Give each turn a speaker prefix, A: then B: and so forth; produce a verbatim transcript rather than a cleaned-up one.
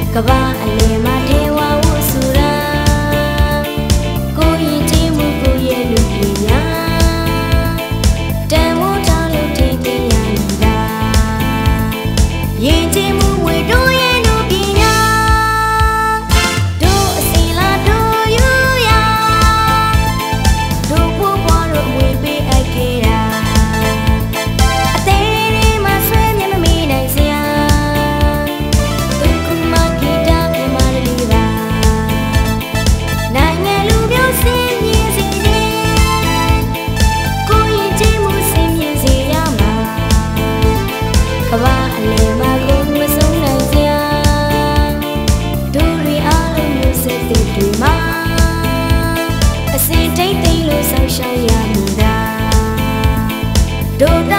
A: ကဘာအလယ်မှာထေဝဝုဆိုတာကိုရင်ချင်းမှုကိုရဲ့လူပညာတန်ဖိုးထားလို့ထင်သိရနေတာရင်ချင်းမှုဝေတို့ရဲ့လူပညာတို့အစီလာတို့ယူရတို့ဘွားတို့ဝင်ပေးအပ်ခဲ့တာအသေးလေးမှဆွဲမြမမီနိုင်စရာကဘာအလယ်မှာကိုမဆုံးနိုင်စရာတို့တွေအားလုံးမျိုးစက်တွေတွေမှာအစင်တိတ်တိတ်လို့ဆောက်ရှောက်ရမည်တာတို့